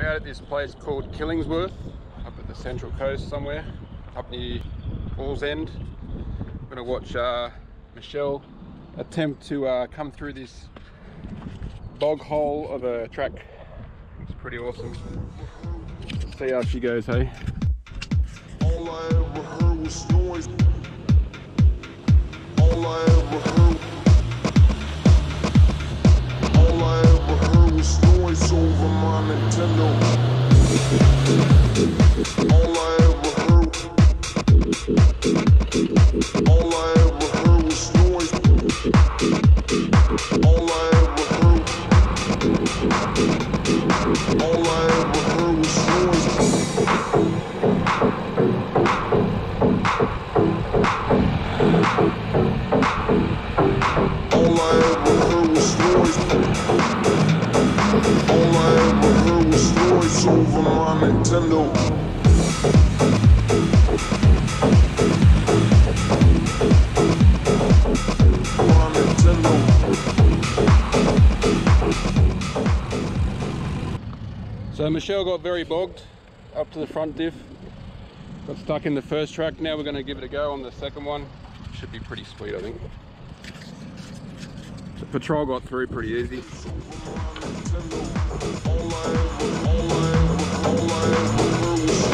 out at this place called Killingsworth, up at the Central Coast somewhere, up near Falls End. I'm gonna watch Michelle attempt to come through this bog hole of a track. It's pretty awesome. See how she goes, hey? All I ever heard was noise. All I ever heard. All I ever heard was noise over my Nintendo. All I ever heard. All I ever heard was noise. All I ever heard. All I ever heard was noise. All I ever heard was noise. All I ever heard was noise over my Nintendo. My Nintendo. So Michelle got very bogged up to the front diff. Got stuck in the first track. Now we're going to give it a go on the second one. Should be pretty sweet, I think. The patrol got through pretty easy. All I ever heard was